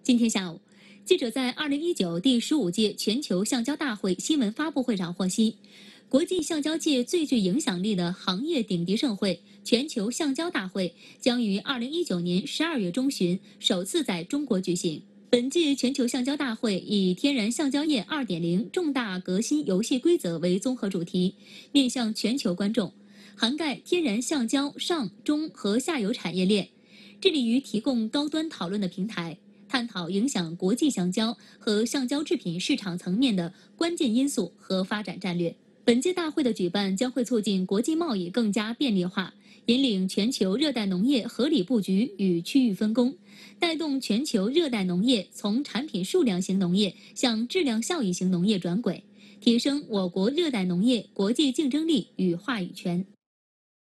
今天下午，记者在2019第15届全球橡胶大会新闻发布会上获悉，国际橡胶界最具影响力的行业顶级盛会——全球橡胶大会，将于2019年12月中旬首次在中国举行。本届全球橡胶大会以“天然橡胶业2.0重大革新游戏规则”为综合主题，面向全球观众，涵盖天然橡胶上、中和下游产业链，致力于提供高端讨论的平台。探讨影响国际橡胶和橡胶制品市场层面的关键因素和发展战略。本届大会的举办将会促进国际贸易更加便利化，引领全球热带农业合理布局与区域分工，带动全球热带农业从产品数量型农业向质量效益型农业转轨，提升我国热带农业国际竞争力与话语权。